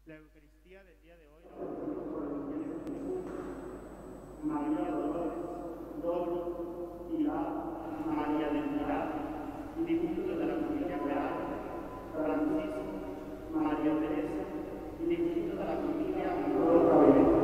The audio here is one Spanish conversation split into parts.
La Eucaristía del día de hoy nos María Dolores, Dolo, Pilar, María del Pilar, discípulo de la familia real, Francisco, María Teresa, discípulo de la familia Manolo Cabello.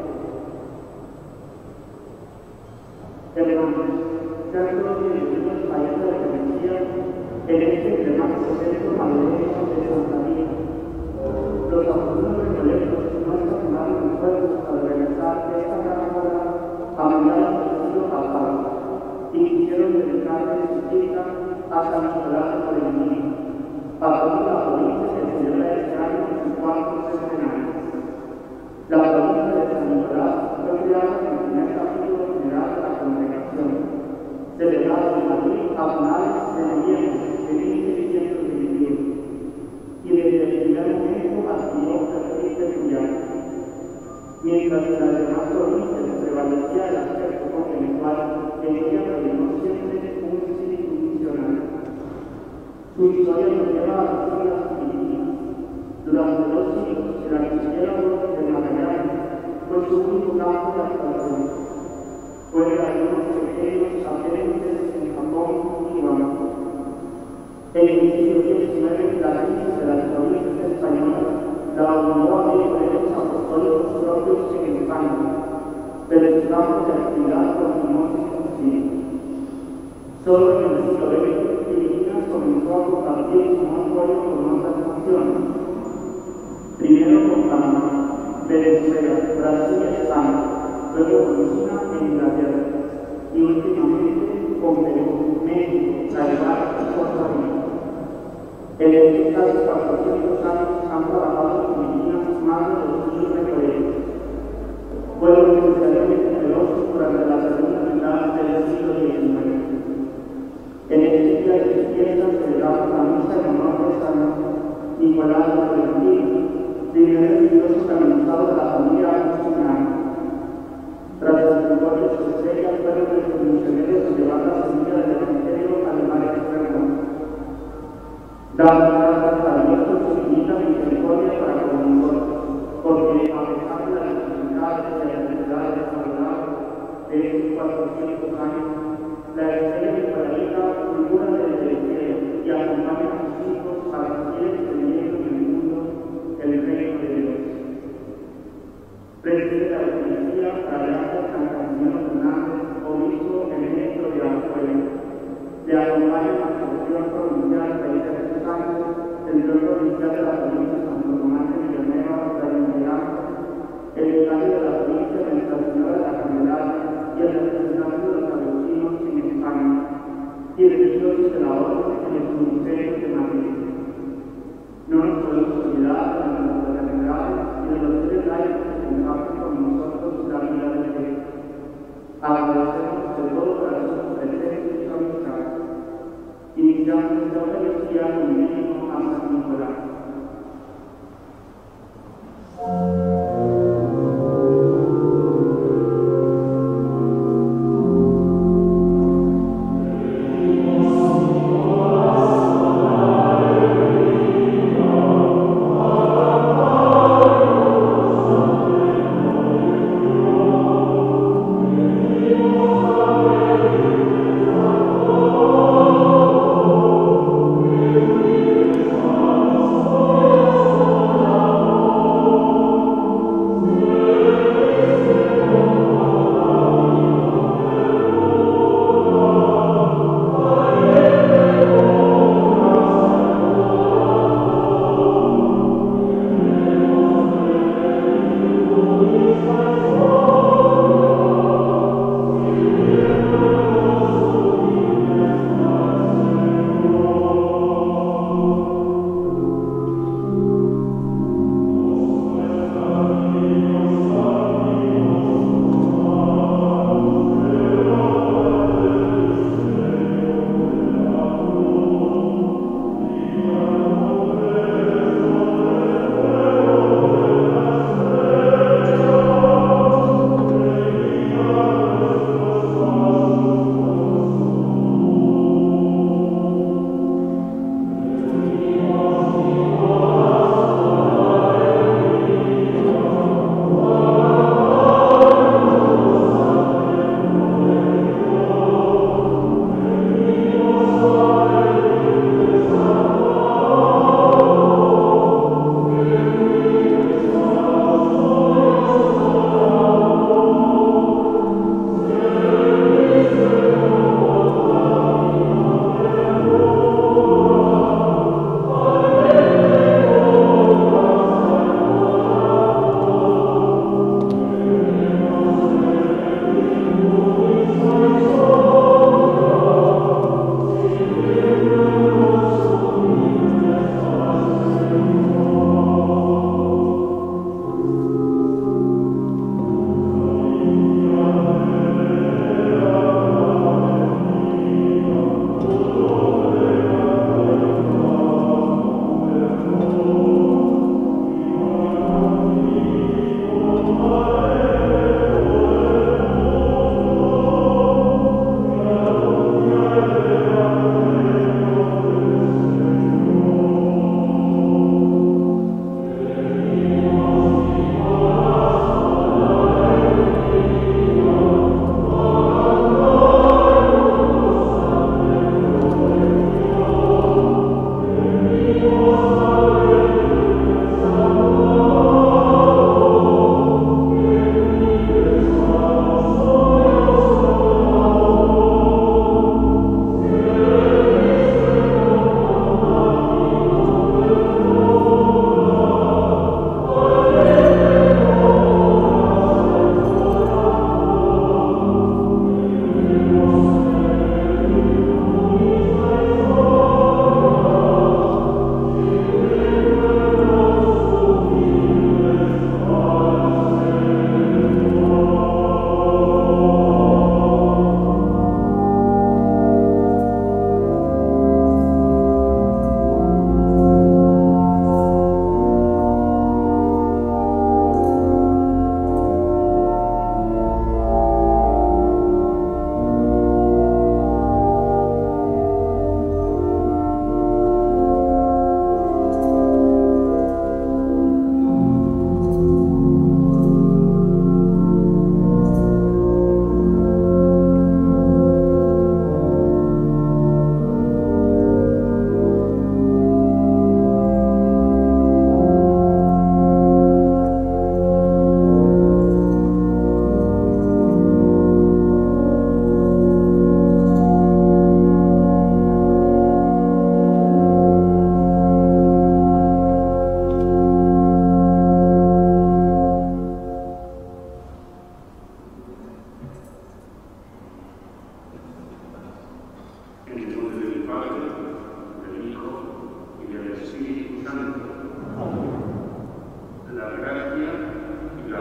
Carlos y el país de la Eucaristía, el eje de más proceso madrileño de Santa María. Los afortunados recolectos no estacionaron esfuerzos para regresar de esta gran hora a mandar al vecino pasado y quisieron dedicarle su vida a San Nicolás de Polemini, patrón de la provincia que celebra este año en su cuarto centenario. La provincia de San Nicolás fue creada en el primer capítulo general de la congregación, celebrado en Madrid a finales de noviembre de 1521. Y desde el primer momento adquirió perfil peculiar. Mientras en las demás provincias prevalecía el aspecto conventual, en ella predominó siempre un espíritu misionario. Su historia nos lleva a las islas Filipinas. Durante 2 siglos, el archipiélago de Magallanes fue su único campo de actuación. Fue de algunos pequeños satélites en Japón y Guam. En el siglo XIX, la crisis de las provincias españolas la obligó a abrir medios apostólicos propios en España, pero su campo de actividad continuó sin consigo. Solo en el siglo XX, Filipinas comenzó a compartir su monopolio con otras naciones. Primero con Panamá, Venezuela, Brasil y España, luego con China e Inglaterra, y últimamente con Perú, México, Taiwán y Costa Rica. En estos casi 400 años han trabajado en Filipinas más de 2.000 recolectos. Fueron necesariamente numerosos durante la segunda mitad del siglo XIX. En este día de su fiesta celebramos la misa en honor de San Nicolás de Tolentino, primer religioso canonizado de la familia agustinana. Tras el santuario de su estrella fueron los misioneros que llevaron la semilla del Evangelio a lugares extremos. Damos gracias a Dios por su infinita misericordia para con nosotros, porque a pesar de las dificultades y las necesidades a lo largo de estos 400 años, la estrella nicolalita fulgura desde el cielo y acompaña a sus hijos a los fieles creyentes en el mundo el reino de Dios. Preside la Eucaristía Cardenal San Camilo Fernández, obispo emérito de Alajuela. Le acompaña la Asociación Provincial de Países Santos, el Dios Provincial de la Provincia de Santo Tomás de Villanueva, el Vicario de la Provincia de Nuestra Señora de la Candelaria y el representante de los capuchinos en España, y religiosos de la Orden en los ministerios de Madrid. No nos podemos olvidar de las fraternidades y de los 3 laicos que comparten con nosotros la vida de Dios. Agradecemos de todo corazón su presencia y su amistad. Iniciamos esta Eucaristía con el himno a San Nicolás. Amen.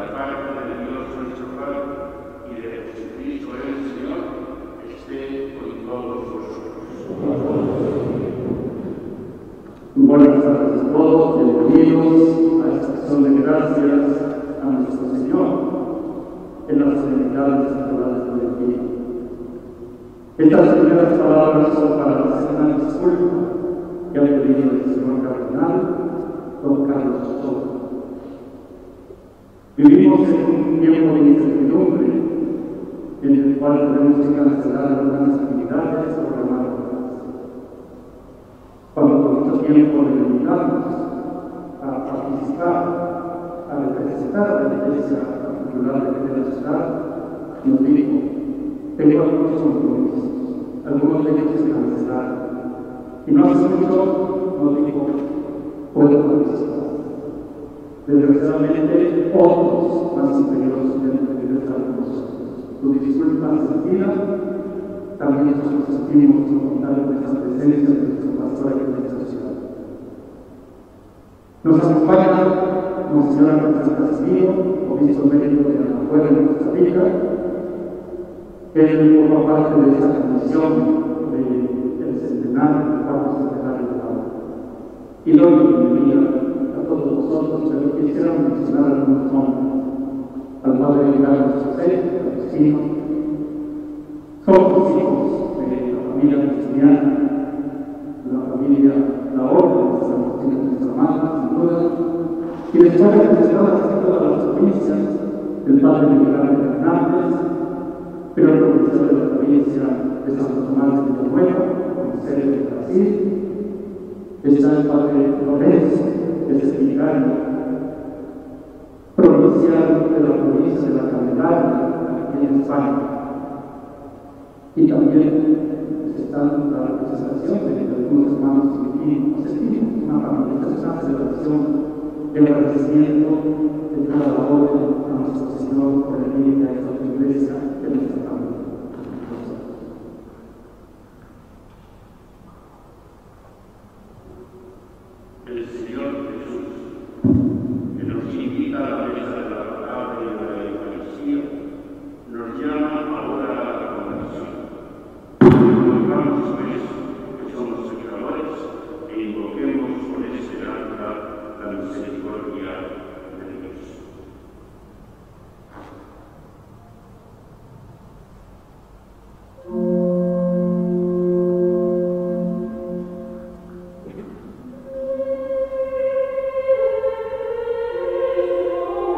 del Padre, de Dios nuestro Padre y de Jesucristo el Señor, esté con todos vosotros. Buenas tardes a todos, bienvenidos a esta acción de gracias a nuestro Señor en las solemnidades sagradas del Espíritu. Estas primeras palabras son para la semana disculpa que ha pedido el señor cardenal don Carlos Soto. Vivimos en un tiempo de incertidumbre en el cual tenemos que cancelar algunas actividades programadas. Cuando por mucho tiempo le dedicamos a participar, a representar a la Iglesia particular de la ciudad, nos dijo, tengo algunos compromisos, algunos de ellos se cancelaron. Y no hace mucho nos dijo, puedo participar. Desgraciadamente, otros más superiores tienen que estar con nosotros. Tu disculpa sentida, también nosotros sentimos contar con esa presencia de nuestro pastor aquí en esta ciudad. Nos acompaña Monseñor Andrés Castillo, obispo médico de Anahuela en Costa Rica. Él forma parte de esta comisión del centenario, del cuarto centenario de la obra. Y doy la bienvenida a todos vosotros, pero quisiera mencionar algunos nombres. Al padre Carlos José, al vecino. Somos hijos de la familia cristiana, la familia, la orden de San Martín de nuestra madre, sin duda. Y después de mencionar a todas las provincias, el padre Miguel Hernández, pero el profesor de la provincia de Santo Tomás de Villanueva, con sede de Brasil. Está el padre Lorenzo, que es el vicario provincial de la provincia de la Candelaria, aquí en España. Y también está la representación de algunos hermanos filipinos, una familia, es una celebración de agradecimiento de toda la orden a nuestro Señor por el bien de esta iglesia de nuestra familia. El Señor Jesús, que nos invita a la mesa de la palabra y de la Eucaristía, nos llama ahora a la conversión. Conozcamos pues que somos pecadores e invoquemos con esperanza la misericordia de Dios. Oh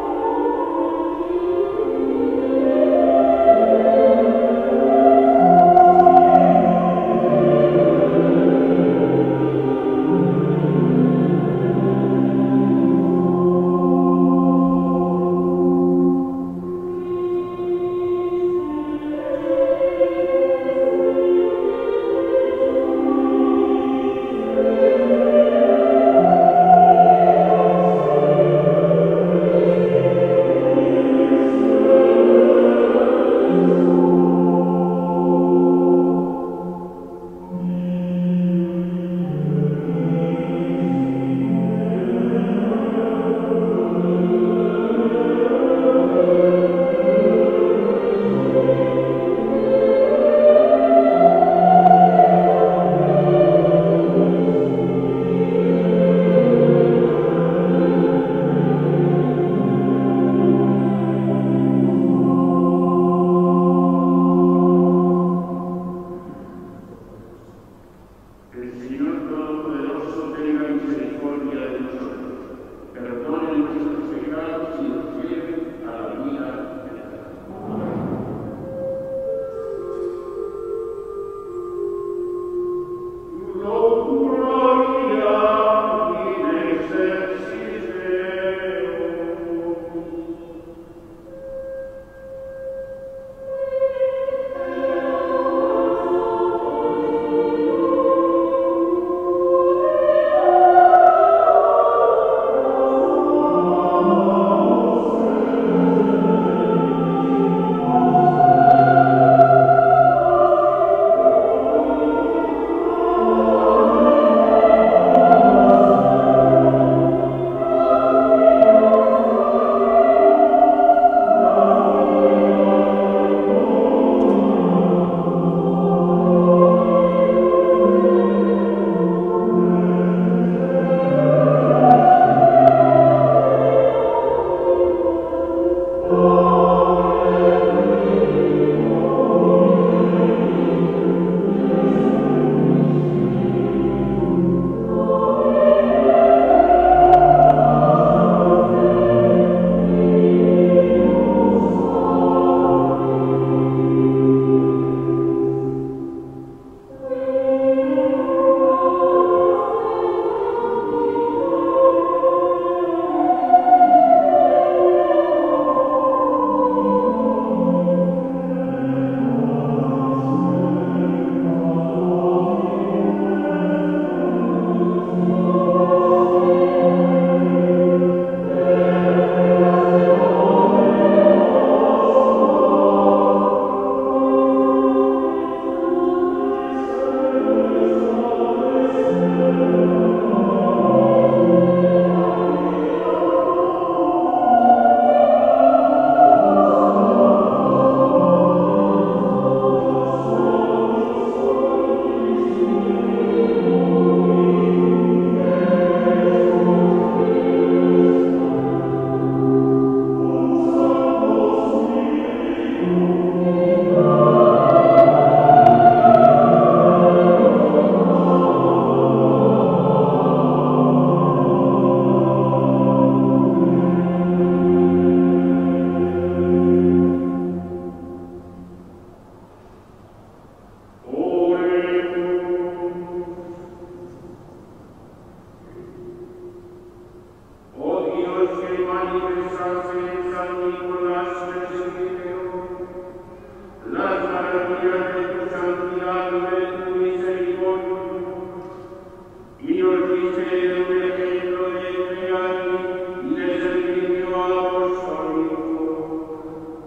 manifestarse en San Nicolás presbítero, las maravillas de tu santidad y de tu misericordia, y nos diste un ejemplo de fe y de servicio apostólico.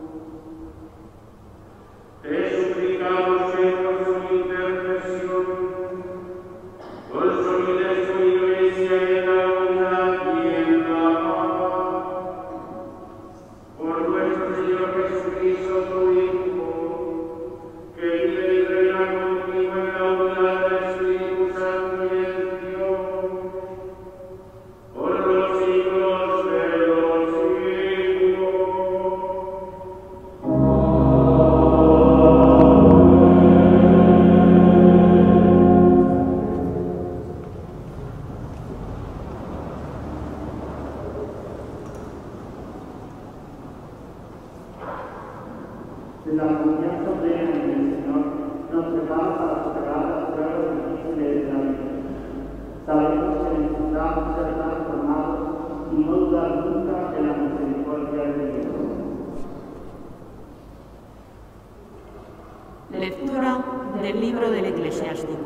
Te suplicamos que por su intercesión consolides tu Iglesia en la unidad y en la paz. Por nuestro Señor Jesucristo, tu Hijo, que vive y reina contigo en la unidad del Espíritu Santo y de Dios, por los siglos de los siglos. La confianza plena en el Señor nos prepara para superar las pruebas difíciles de la vida. Sabemos que necesitamos ser transformados y no dudar nunca de la misericordia de Dios. Lectura del libro del Eclesiástico.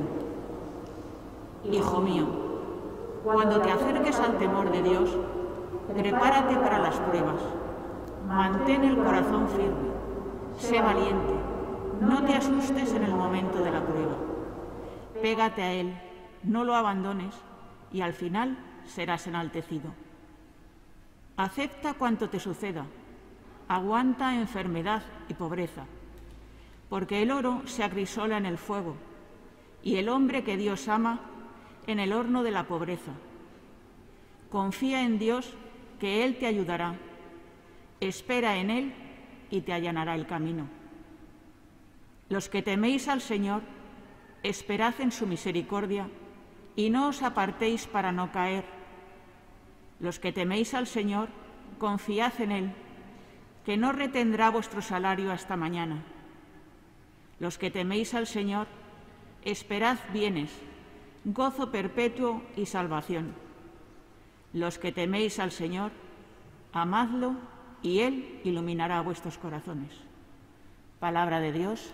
Hijo mío, cuando te acerques al temor de Dios, prepárate para las pruebas. Mantén el corazón firme. Sé valiente, no te asustes en el momento de la prueba. Pégate a Él, no lo abandones y al final serás enaltecido. Acepta cuanto te suceda, aguanta enfermedad y pobreza, porque el oro se acrisola en el fuego y el hombre que Dios ama en el horno de la pobreza. Confía en Dios, que Él te ayudará. Espera en Él y te allanará el camino. Los que teméis al Señor, esperad en su misericordia y no os apartéis para no caer. Los que teméis al Señor, confiad en Él, que no retendrá vuestro salario hasta mañana. Los que teméis al Señor, esperad bienes, gozo perpetuo y salvación. Los que teméis al Señor, amadlo y Él iluminará vuestros corazones. Palabra de Dios.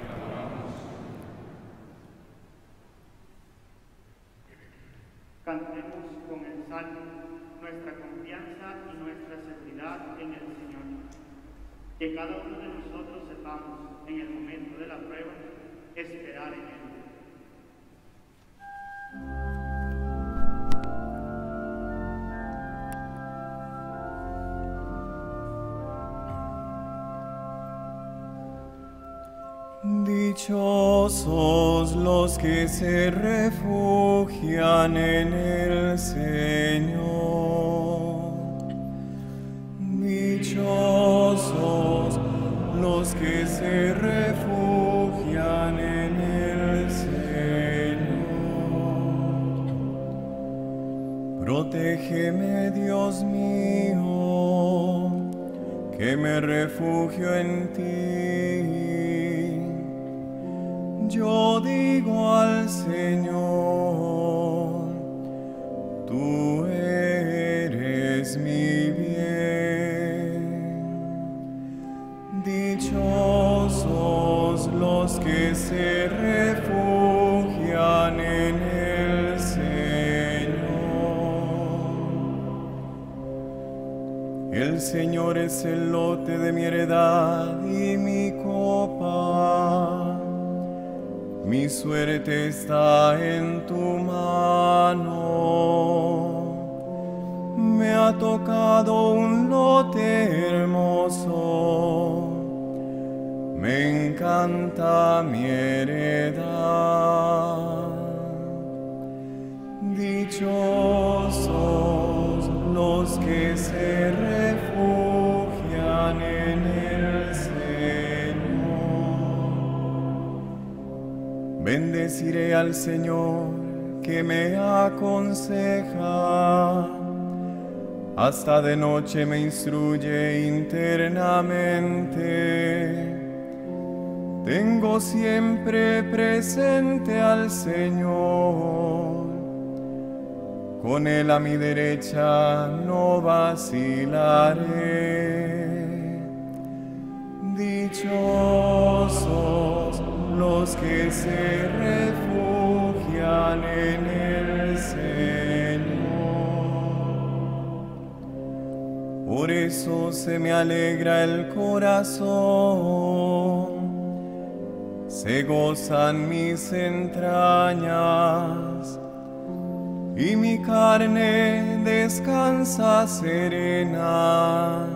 Cantemos con el salmo nuestra confianza y nuestra seguridad en el Señor. Que cada uno de nosotros sepamos, en el momento de la prueba, esperar en Él. Dichosos los que se refugian en el Señor. Dichosos los que se refugian en el Señor. Protégeme, Dios mío, que me refugio en ti. Yo digo al Señor, tú eres mi bien. Dichosos los que se refugian en el Señor. El Señor es el lote de mi heredad y mi copa. Mi suerte está en tu mano. Me ha tocado un lote hermoso. Me encanta mi heredad. Dichosos los que se refugian en el Señor. Bendeciré al Señor que me aconseja, hasta de noche me instruye internamente. Tengo siempre presente al Señor, con él a mi derecha no vacilaré. Dichosos los que se refugian en el Señor. Por eso se me alegra el corazón, se gozan mis entrañas, y mi carne descansa serena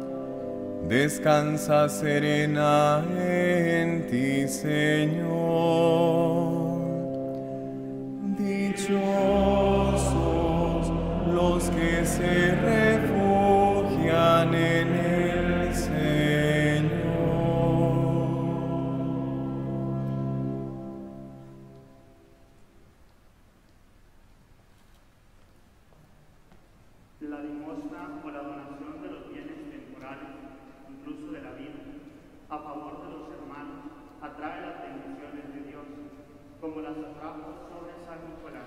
en ti, Señor. Dichosos los que se refugian en el Señor. La limosna o la donación de los bienes temporales, incluso de la vida, a favor de los hermanos, atrae las bendiciones de Dios, como las atrajo sobre San Nicolás.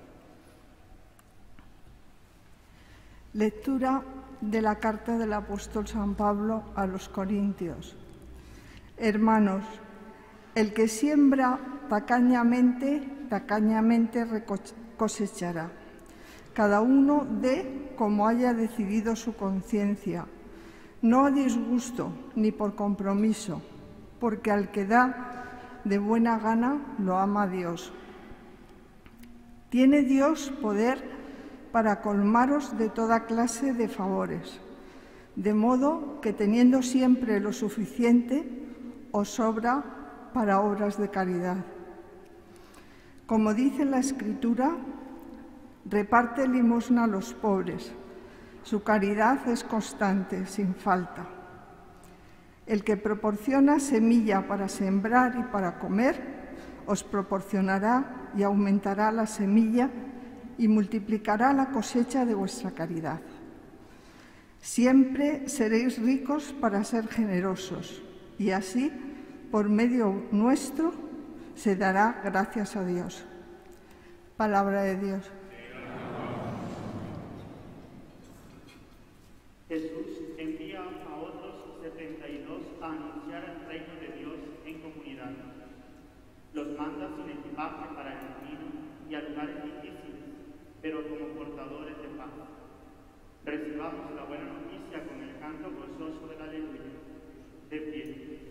Lectura de la carta del apóstol San Pablo a los Corintios. Hermanos, el que siembra tacañamente cosechará. Cada uno dé como haya decidido su conciencia, no a disgusto ni por compromiso, porque al que da de buena gana lo ama Dios. Tiene Dios poder para colmaros de toda clase de favores, de modo que teniendo siempre lo suficiente, os sobra para obras de caridad. Como dice la Escritura, reparte limosna a los pobres. Su caridad es constante, sin falta. El que proporciona semilla para sembrar y para comer, os proporcionará y aumentará la semilla y multiplicará la cosecha de vuestra caridad. Siempre seréis ricos para ser generosos, y así, por medio nuestro, se dará gracias a Dios. Palabra de Dios. Jesús envía a otros 72 a anunciar el reino de Dios en comunidad. Los manda sin equipaje para el camino y a lugares difíciles, pero como portadores de paz. Recibamos la buena noticia con el canto gozoso de la aleluya. De pie.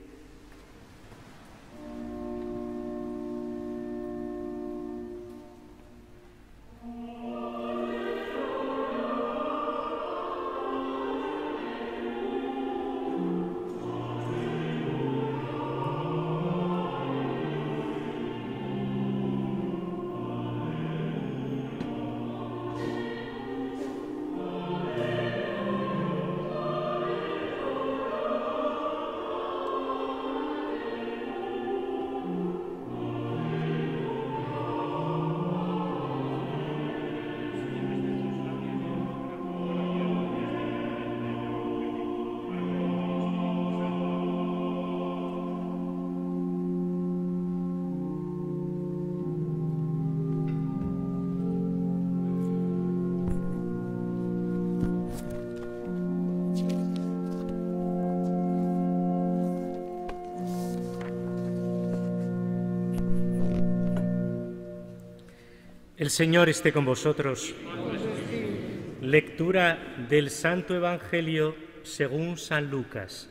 El Señor esté con vosotros. Lectura del Santo Evangelio según San Lucas.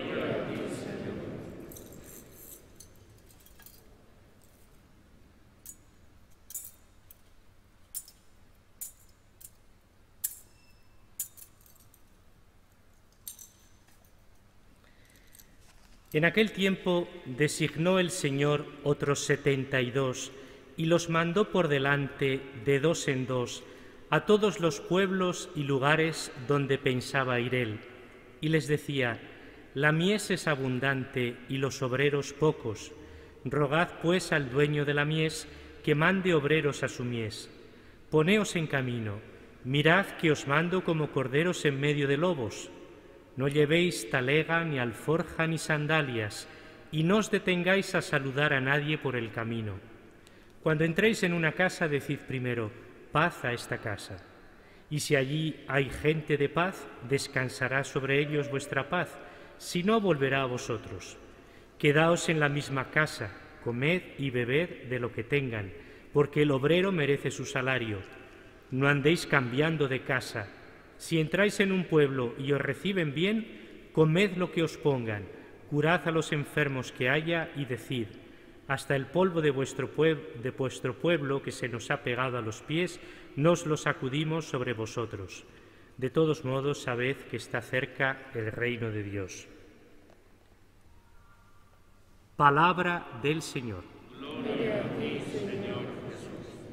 En aquel tiempo designó el Señor otros 72 y los mandó por delante de dos en dos a todos los pueblos y lugares donde pensaba ir él, y les decía: la mies es abundante y los obreros pocos. Rogad pues al dueño de la mies que mande obreros a su mies. Poneos en camino, mirad que os mando como corderos en medio de lobos. No llevéis talega, ni alforja, ni sandalias, y no os detengáis a saludar a nadie por el camino. Cuando entréis en una casa, decid primero: paz a esta casa. Y si allí hay gente de paz, descansará sobre ellos vuestra paz, si no volverá a vosotros. Quedaos en la misma casa, comed y bebed de lo que tengan, porque el obrero merece su salario. No andéis cambiando de casa. Si entráis en un pueblo y os reciben bien, comed lo que os pongan, curad a los enfermos que haya y decid: hasta el polvo de vuestro pueblo que se nos ha pegado a los pies, nos lo sacudimos sobre vosotros. De todos modos, sabed que está cerca el reino de Dios. Palabra del Señor. Gloria a ti, Señor Jesús.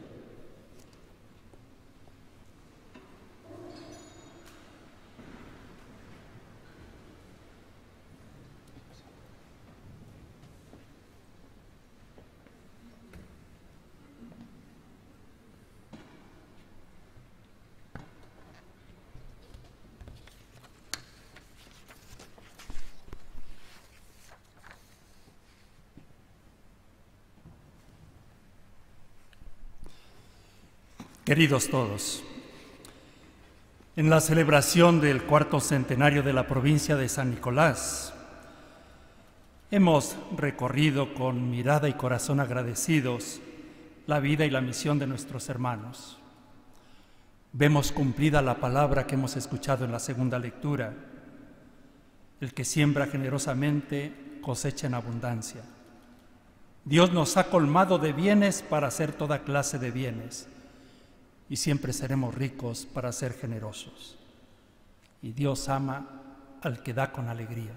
Queridos todos, en la celebración del 4º centenario de la provincia de San Nicolás, hemos recorrido con mirada y corazón agradecidos la vida y la misión de nuestros hermanos. Vemos cumplida la palabra que hemos escuchado en la segunda lectura: el que siembra generosamente cosecha en abundancia. Dios nos ha colmado de bienes para hacer toda clase de bienes, y siempre seremos ricos para ser generosos. Y Dios ama al que da con alegría.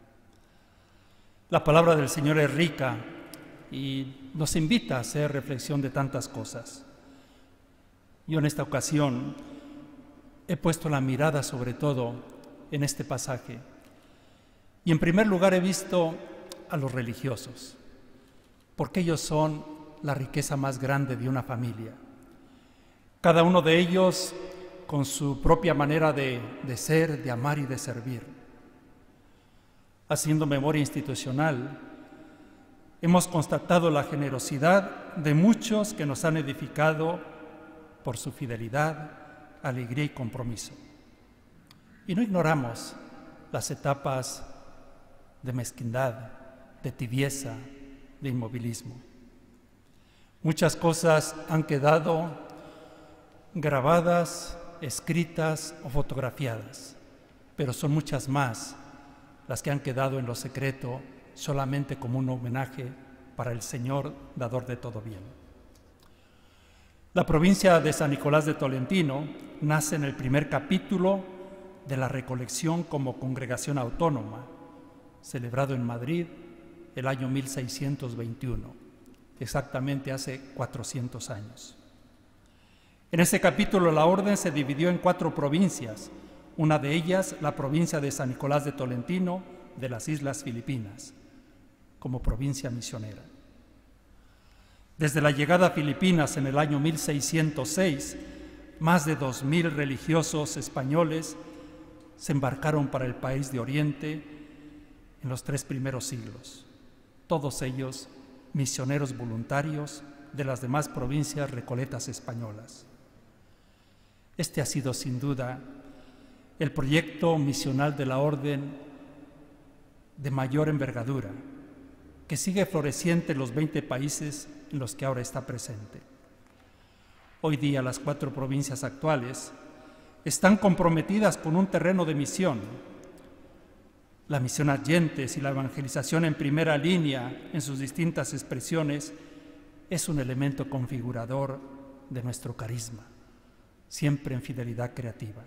La palabra del Señor es rica y nos invita a hacer reflexión de tantas cosas. Yo en esta ocasión he puesto la mirada sobre todo en este pasaje. Y en primer lugar he visto a los religiosos, porque ellos son la riqueza más grande de una familia. Cada uno de ellos con su propia manera de ser, de amar y de servir. Haciendo memoria institucional, hemos constatado la generosidad de muchos que nos han edificado por su fidelidad, alegría y compromiso. Y no ignoramos las etapas de mezquindad, de tibieza, de inmovilismo. Muchas cosas han quedado grabadas, escritas o fotografiadas, pero son muchas más las que han quedado en lo secreto solamente como un homenaje para el Señor, dador de todo bien. La provincia de San Nicolás de Tolentino nace en el primer capítulo de la recolección como congregación autónoma, celebrado en Madrid el año 1621, exactamente hace 400 años. En ese capítulo la orden se dividió en 4 provincias, una de ellas la provincia de San Nicolás de Tolentino de las Islas Filipinas, como provincia misionera. Desde la llegada a Filipinas en el año 1606, más de 2000 religiosos españoles se embarcaron para el país de Oriente en los 3 primeros siglos, todos ellos misioneros voluntarios de las demás provincias recoletas españolas. Este ha sido sin duda el proyecto misional de la Orden de mayor envergadura, que sigue floreciente en los 20 países en los que ahora está presente. Hoy día las 4 provincias actuales están comprometidas con un terreno de misión. La misión adyentes y la evangelización en primera línea en sus distintas expresiones es un elemento configurador de nuestro carisma, siempre en fidelidad creativa.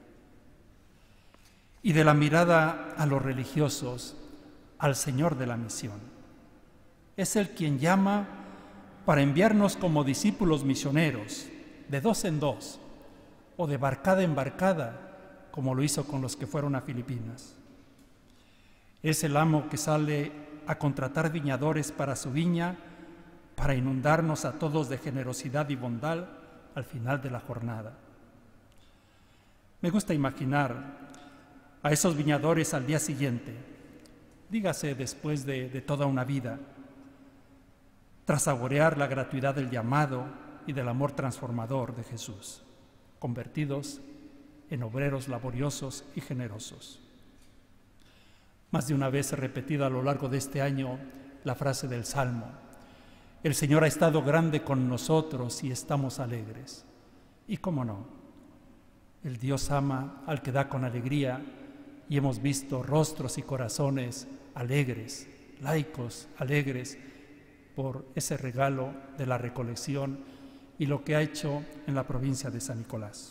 Y de la mirada a los religiosos, al Señor de la misión. Es Él quien llama para enviarnos como discípulos misioneros, de 2 en 2, o de barcada en barcada, como lo hizo con los que fueron a Filipinas. Es el amo que sale a contratar viñadores para su viña, para inundarnos a todos de generosidad y bondad al final de la jornada. Me gusta imaginar a esos viñadores al día siguiente, dígase después de toda una vida, tras saborear la gratuidad del llamado y del amor transformador de Jesús. convertidos en obreros laboriosos y generosos. Más de una vez he repetido a lo largo de este año la frase del Salmo: el Señor ha estado grande con nosotros y estamos alegres. Y cómo no, el Dios ama al que da con alegría, y hemos visto rostros y corazones alegres, laicos alegres, por ese regalo de la recolección y lo que ha hecho en la provincia de San Nicolás.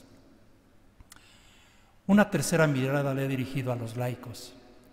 Una tercera mirada le he dirigido a los laicos.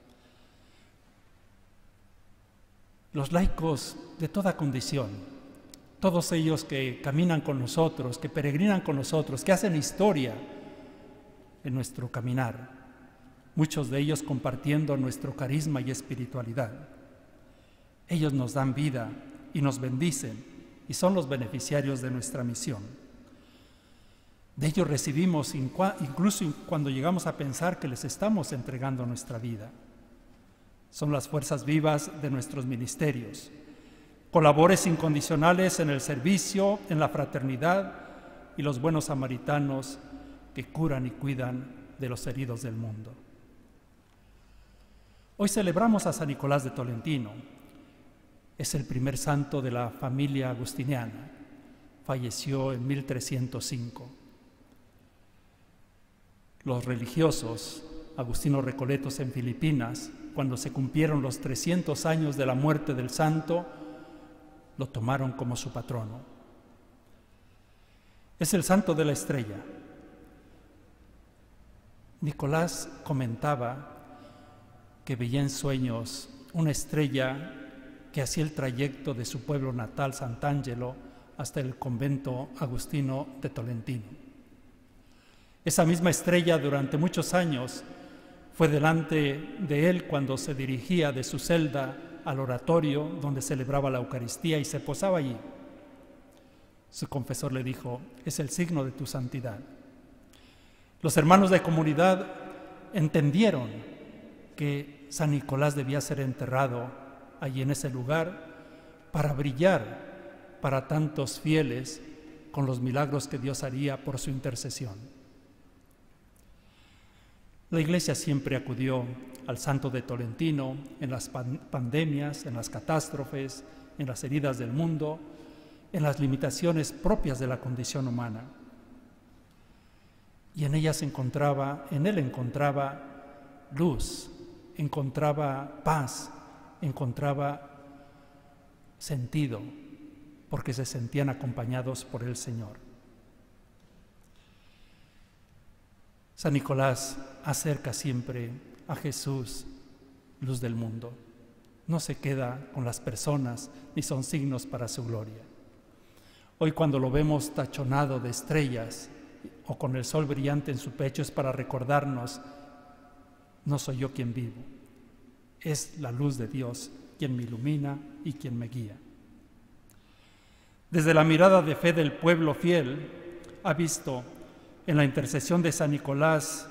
Los laicos de toda condición, todos ellos que caminan con nosotros, que peregrinan con nosotros, que hacen historia en nuestro caminar, muchos de ellos compartiendo nuestro carisma y espiritualidad. Ellos nos dan vida y nos bendicen y son los beneficiarios de nuestra misión. De ellos recibimos incluso cuando llegamos a pensar que les estamos entregando nuestra vida. Son las fuerzas vivas de nuestros ministerios, colaboradores incondicionales en el servicio, en la fraternidad y los buenos samaritanos que curan y cuidan de los heridos del mundo. Hoy celebramos a San Nicolás de Tolentino. Es el primer santo de la familia agustiniana. Falleció en 1305. Los religiosos agustinos recoletos en Filipinas, cuando se cumplieron los 300 años de la muerte del santo, lo tomaron como su patrono. Es el santo de la estrella. Nicolás comentaba que veía en sueños una estrella que hacía el trayecto de su pueblo natal, Sant'Angelo, hasta el convento agustino de Tolentino. Esa misma estrella durante muchos años fue delante de él cuando se dirigía de su celda al oratorio donde celebraba la Eucaristía y se posaba allí. Su confesor le dijo: es el signo de tu santidad. Los hermanos de comunidad entendieron que San Nicolás debía ser enterrado allí en ese lugar para brillar para tantos fieles con los milagros que Dios haría por su intercesión. La Iglesia siempre acudió al santo de Tolentino en las pandemias, en las catástrofes, en las heridas del mundo, en las limitaciones propias de la condición humana. Y en él encontraba luz, encontraba paz, encontraba sentido, porque se sentían acompañados por el Señor. San Nicolás acerca siempre a Jesús, luz del mundo. No se queda con las personas ni son signos para su gloria. Hoy cuando lo vemos tachonado de estrellas o con el sol brillante en su pecho es para recordarnos: no soy yo quien vivo, es la luz de Dios quien me ilumina y quien me guía. Desde la mirada de fe del pueblo fiel ha visto en la intercesión de San Nicolás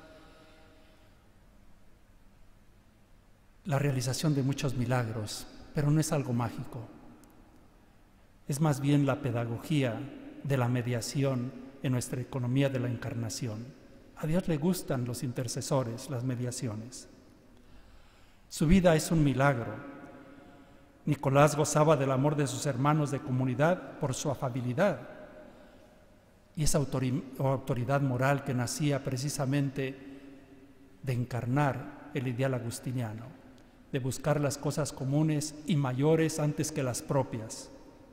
la realización de muchos milagros, pero no es algo mágico. Es más bien la pedagogía de la mediación en nuestra economía de la encarnación. A Dios le gustan los intercesores, las mediaciones. Su vida es un milagro. Nicolás gozaba del amor de sus hermanos de comunidad por su afabilidad y esa autoridad moral que nacía precisamente de encarnar el ideal agustiniano, de buscar las cosas comunes y mayores antes que las propias.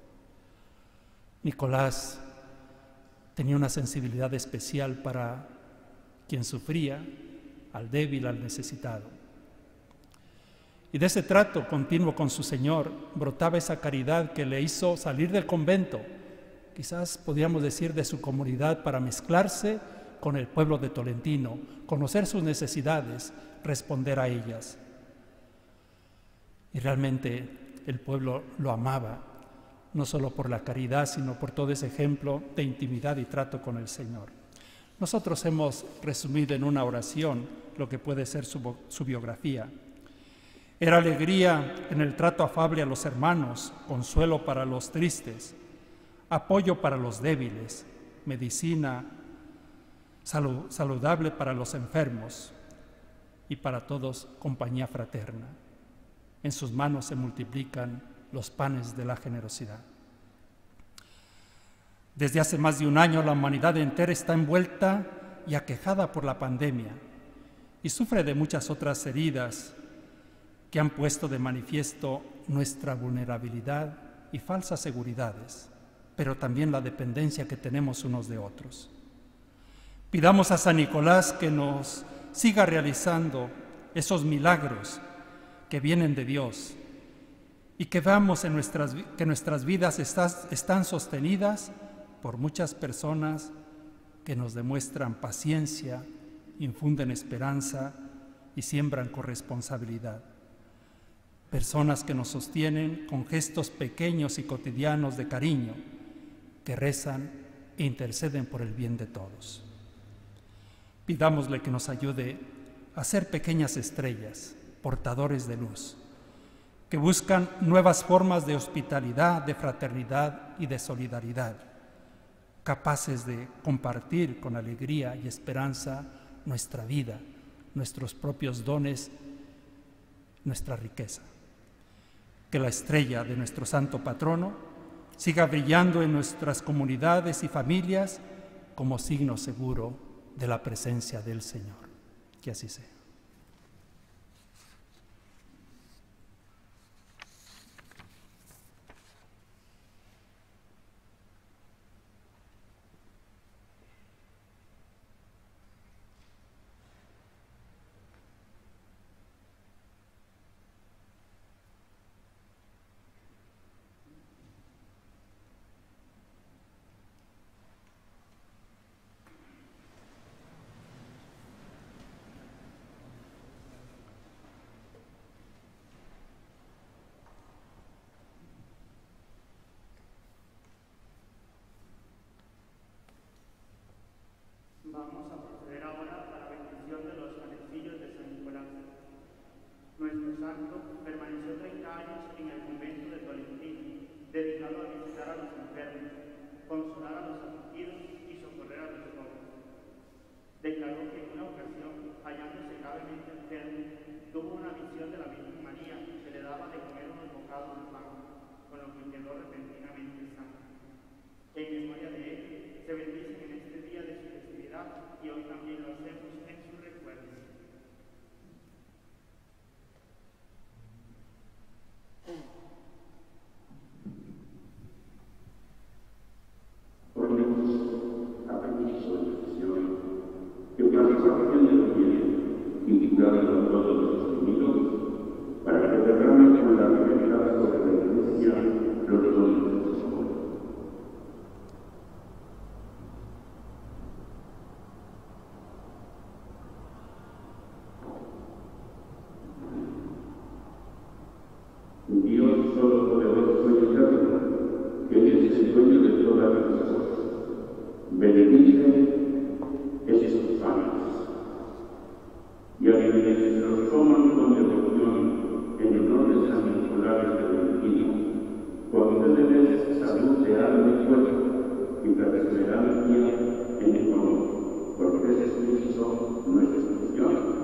Nicolás tenía una sensibilidad especial para quien sufría, al débil, al necesitado. Y de ese trato continuo con su Señor brotaba esa caridad que le hizo salir del convento, quizás podríamos decir de su comunidad, para mezclarse con el pueblo de Tolentino, conocer sus necesidades, responder a ellas. Y realmente el pueblo lo amaba, no solo por la caridad, sino por todo ese ejemplo de intimidad y trato con el Señor. Nosotros hemos resumido en una oración lo que puede ser su biografía. Era alegría en el trato afable a los hermanos, consuelo para los tristes, apoyo para los débiles, medicina saludable para los enfermos y para todos compañía fraterna. En sus manos se multiplican los panes de la generosidad. Desde hace más de un año la humanidad entera está envuelta y aquejada por la pandemia y sufre de muchas otras heridas que han puesto de manifiesto nuestra vulnerabilidad y falsas seguridades, pero también la dependencia que tenemos unos de otros. Pidamos a San Nicolás que nos siga realizando esos milagros que vienen de Dios y que veamos que nuestras vidas están sostenidas por muchas personas que nos demuestran paciencia, infunden esperanza y siembran corresponsabilidad. Personas que nos sostienen con gestos pequeños y cotidianos de cariño, que rezan e interceden por el bien de todos. Pidámosle que nos ayude a ser pequeñas estrellas, portadores de luz, que buscan nuevas formas de hospitalidad, de fraternidad y de solidaridad, capaces de compartir con alegría y esperanza nuestra vida, nuestros propios dones, nuestra riqueza. Que la estrella de nuestro santo patrono siga brillando en nuestras comunidades y familias como signo seguro de la presencia del Señor. Que así sea. Vamos a proceder ahora a la bendición de los anexillos de San Nicolás. Nuestro santo permaneció 30 años en el convento de Tolentino, dedicado a visitar a los enfermos, consolar a los afligidos y socorrer a los pobres. Declaró que en una ocasión, hallándose gravemente enfermo, tuvo una visión de la Virgen María que le daba de comer unos bocados de pan, con lo que quedó repentinamente sano. En memoria de él, se bendicen en este día de su festividad y hoy también lo hacemos en su recuerdo. Oremos a pedir su intercesión, que por la salvación de los bienes y curando a todos los enemigos, para que derrame con la libertad sobre la Iglesia los dones de su amor. Dios Todopoderoso y eterno, que eres el dueño de todas las cosas, bendice estos panes y a quienes los coman con devoción en honor de San Nicolás de Tolentino, concédeles salud de alma y cuerpo y perseverancia en el amor, porque es Cristo nuestro Señor.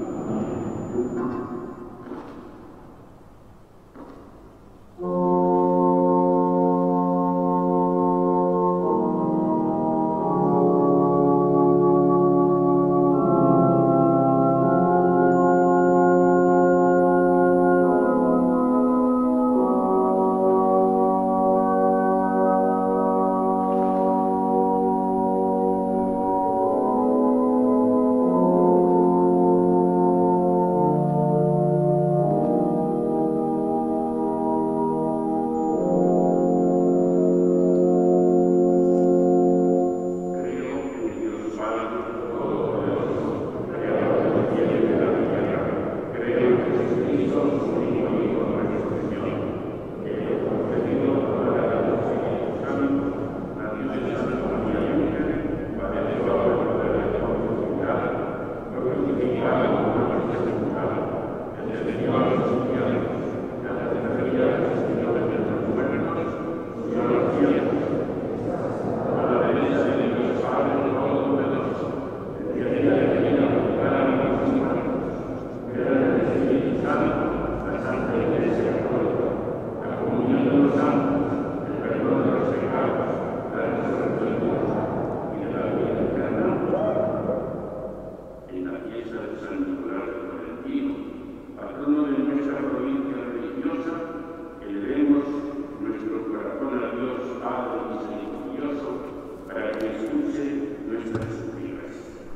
de San Nicolás de Tolentino, patrono de nuestra provincia religiosa, elevemos nuestro corazón a Dios Padre misericordioso para que escuche nuestras súplicas.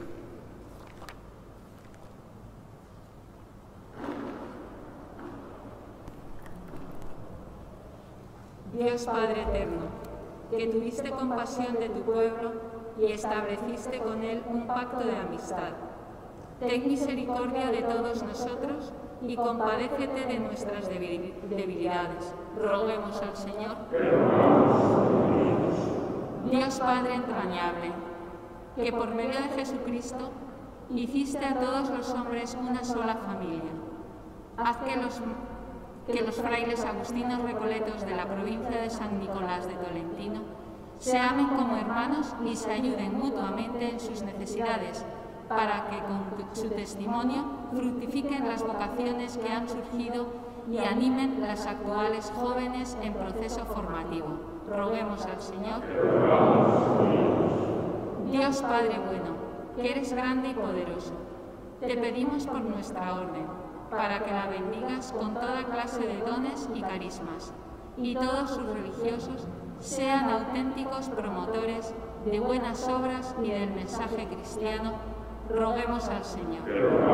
Dios Padre eterno, que tuviste compasión de tu pueblo y estableciste con él un pacto de amistad, ten misericordia de todos nosotros y compadécete de nuestras debilidades. Roguemos al Señor. Dios Padre entrañable, que por medio de Jesucristo hiciste a todos los hombres una sola familia, haz que los frailes agustinos recoletos de la provincia de San Nicolás de Tolentino se amen como hermanos y se ayuden mutuamente en sus necesidades, para que con su testimonio fructifiquen las vocaciones que han surgido y animen las actuales jóvenes en proceso formativo. Roguemos al Señor. Dios Padre bueno, que eres grande y poderoso, te pedimos por nuestra orden, para que la bendigas con toda clase de dones y carismas, y todos sus religiosos sean auténticos promotores de buenas obras y del mensaje cristiano. Roguemos al Señor.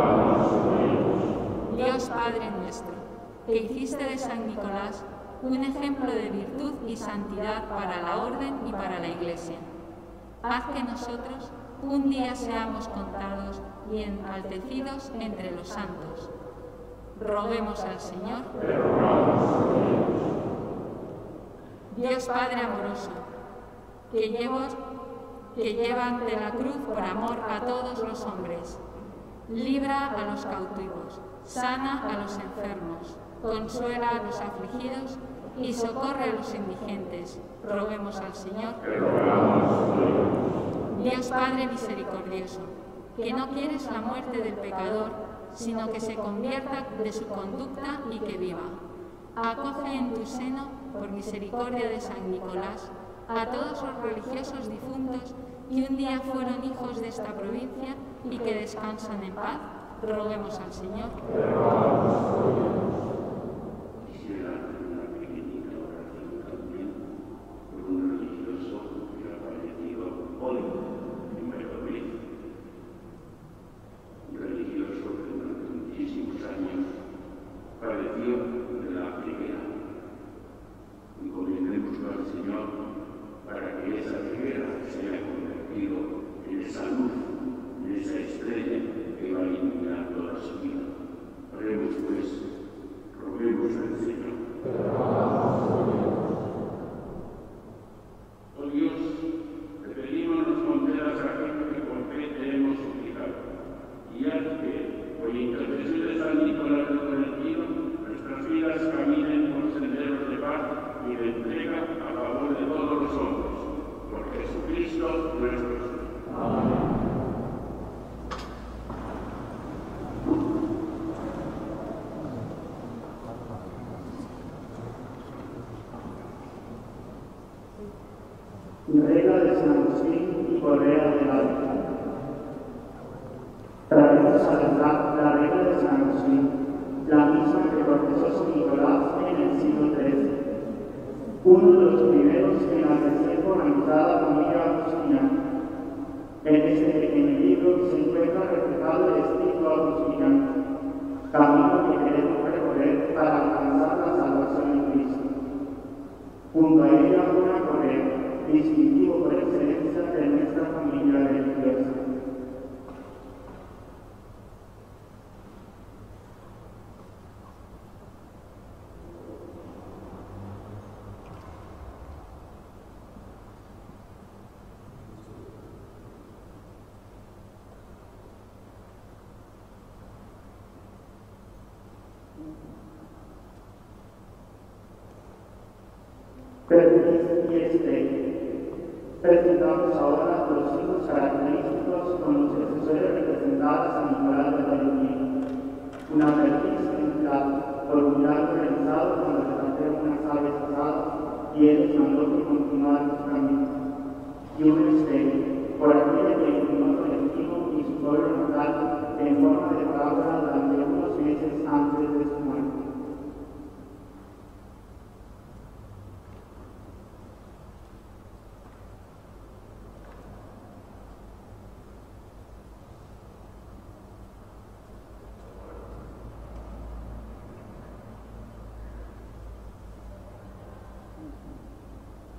Dios Padre nuestro, que hiciste de San Nicolás un ejemplo de virtud y santidad para la orden y para la Iglesia, haz que nosotros un día seamos contados y enaltecidos entre los santos. Roguemos al Señor. Dios Padre amoroso, que lleva ante la cruz por amor a todos los hombres, libra a los cautivos, sana a los enfermos, consuela a los afligidos y socorre a los indigentes. Roguemos al Señor. Dios Padre misericordioso, que no quieres la muerte del pecador, sino que se convierta de su conducta y que viva. Acoge en tu seno, por misericordia de San Nicolás, a todos los religiosos difuntos que un día fueron hijos de esta provincia y que descansan en paz. Roguemos al Señor. Quisiera hacer una pequeñita oración también por un religioso que ha fallecido hoy, primero de abril. Un religioso que durante muchísimos años padeció de la ceguera. Encomendemos al Señor para que esa ceguera se haya convertido en esa luz, en esa estrella que va a iluminar toda su vida. Oremos pues, roguemos al Señor. Oh Dios, te pedimos nos concedas a aquello que con fe te hemos suplicado, y haz que, por intercesión de San Nicolás de Tolentino, nuestras vidas caminen por senderos de paz y de entrega a favor de todos los hombres. Por Jesucristo nuestro Señor. Amén. Regla de San Agustín y Correa del Alto. Traemos a la regla de San Agustín, la misma que profesó San Nicolás en el siglo XIII, uno de los primeros en la recién comenzada familia agustina. En este pequeño libro se encuentra reflejado el espíritu agustiniano, camino que queremos recorrer para alcanzar la salvación en Cristo. Junto a ella una correa, distintivo por excelencia de nuestra familia religiosa. Presentamos ahora los signos característicos con los que se suele representar a San Nicolás de Tolentino. Una perdiz en plata, por un milagro realizado cuando le trajeron unas aves asadas y él les mandó que continuaran su camino. Y un estero, por aquella que iluminó Tolentino y su pueblo natal en forma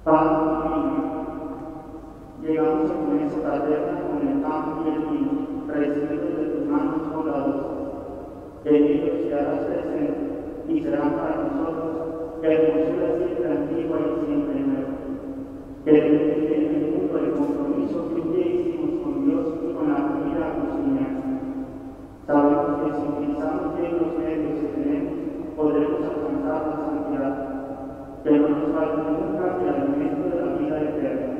Padre divino, llegamos a tu mesa fraterna con el pan y el vino, recibidos de tus manos bondadosas. En ellos se harás presente y serán para nosotros hermosura siempre antigua y siempre nueva. Que desde el punto del compromiso que un día hicimos con Dios y con la comida cocinada. Sabemos que si utilizamos bien los medios que tenemos, podremos alcanzar la santidad, pero no nos falta nunca el alimento de la vida eterna.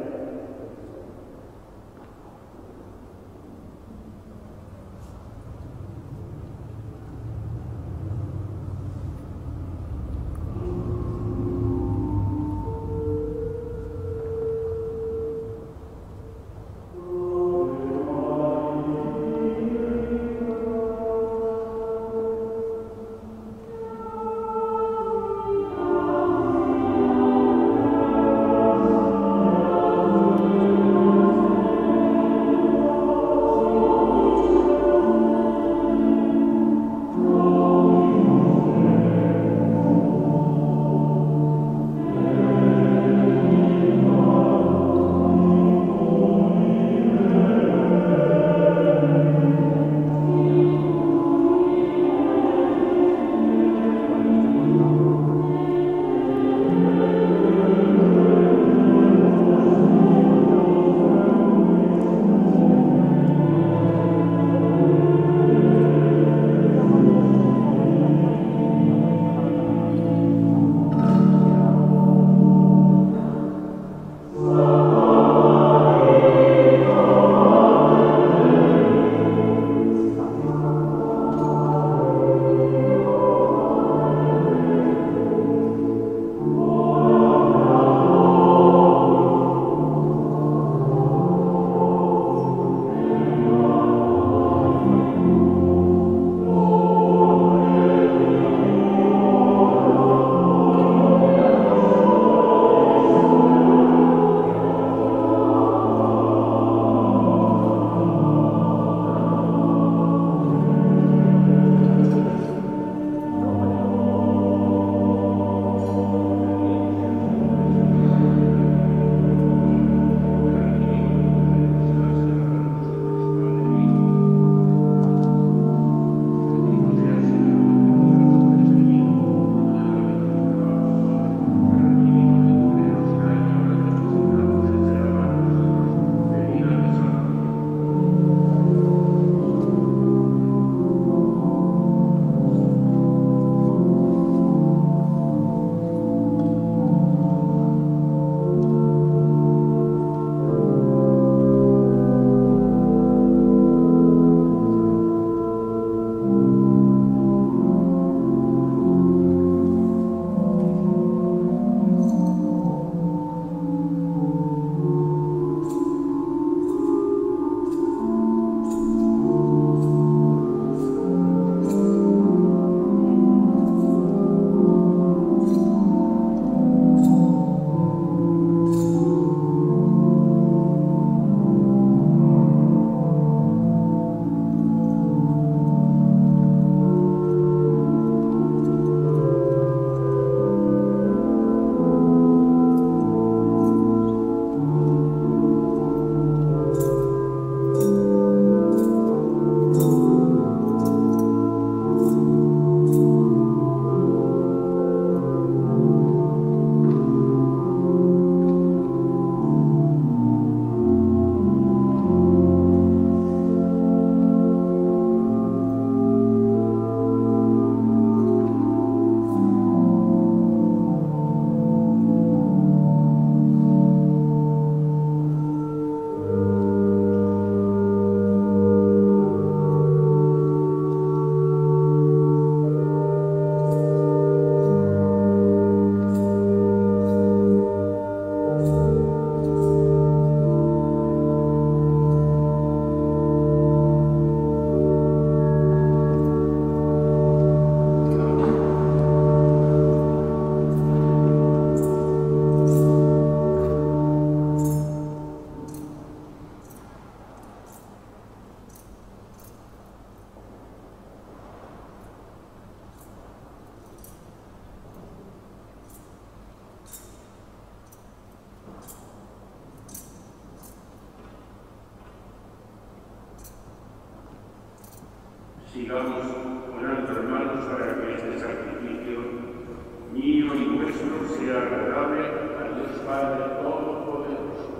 sigamos orando, hermanos, para que este sacrificio mío y vuestro sea agradable a Dios Padre Todopoderoso.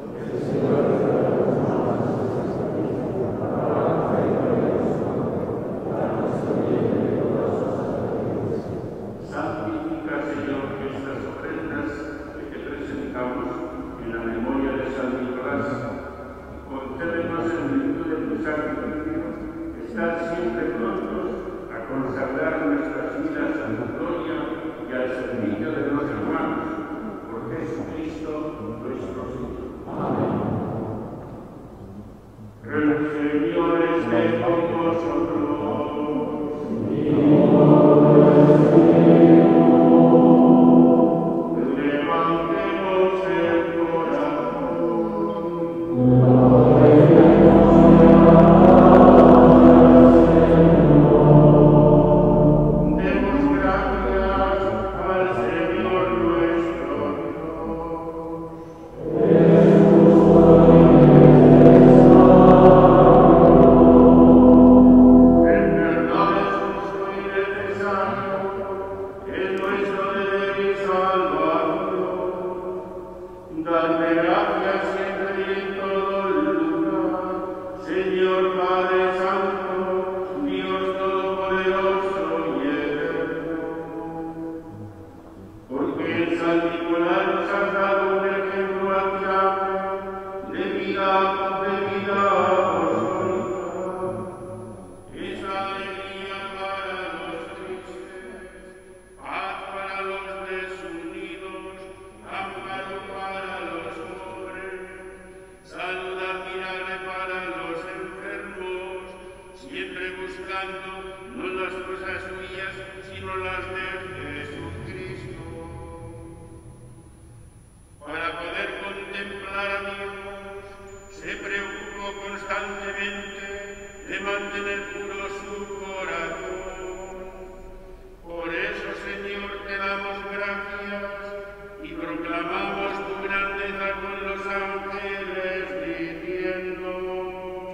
Santifica, Señor, estas ofrendas que te presentamos en la memoria de San Nicolás. Concédenos en virtud de tu sacrificio estar siempre prontos a consagrar nuestras vidas a tu gloria y al servicio de los hermanos. Por Jesucristo nuestro Señor. Amén. El Señor esté con vosotros. Levantemos el corazón. Demos gracias al Señor nuestro Dios. En verdad es justo y necesario, es nuestro deber y salvación. Darte gracias siempre y en todo lugar, Señor Padre Santo, Dios Todopoderoso y eterno. Porque en San Nicolás nos has dado un ejemplo admirable de vida apostólica. Esa alegría para los tristes, paz para los desunidos, amparo para los pobres, salud admirable para los enfermos, siempre buscando no las cosas suyas, sino las de Jesucristo. Para poder contemplar a Dios, se preocupó constantemente de mantener puro su corazón. Por eso, Señor, te damos gracias y proclamamos tu grandeza con los ángeles diciendo: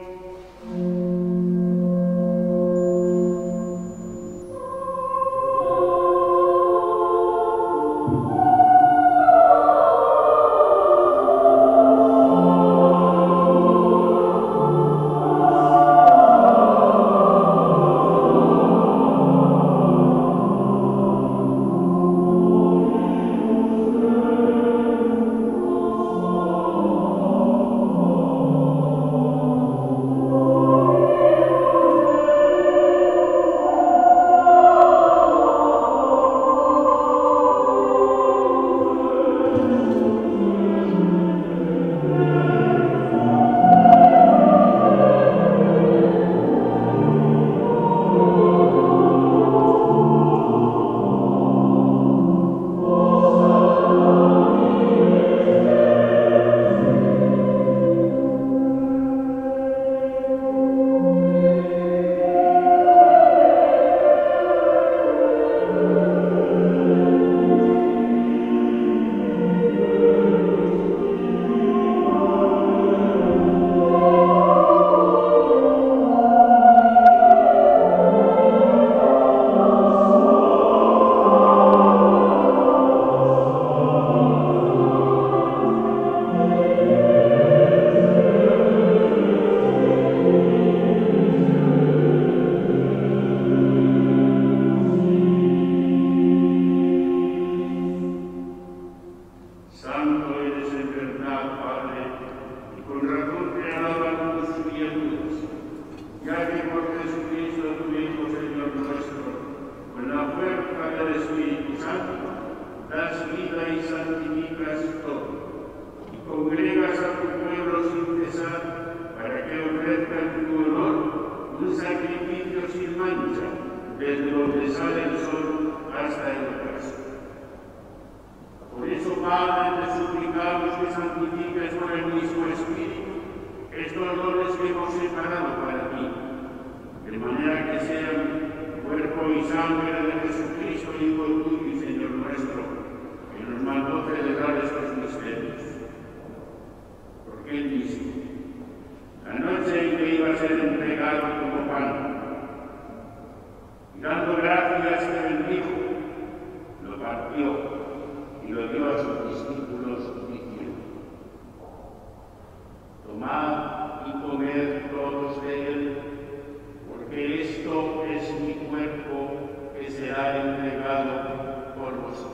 desde donde sale el sol hasta el ocaso. Por eso, Padre, te suplicamos que santifiques por el mismo Espíritu estos dones que hemos separado para ti, de manera que sean cuerpo y sangre de Jesucristo, Hijo tuyo y Señor nuestro, que nos mandó celebrar estos misterios. Porque Él mismo, la noche en que iba a ser entregado como pan, Y dando gracias se bendijo, lo partió y lo dio a sus discípulos diciendo: tomad y comed todos de él, porque esto es mi cuerpo que será entregado por vosotros.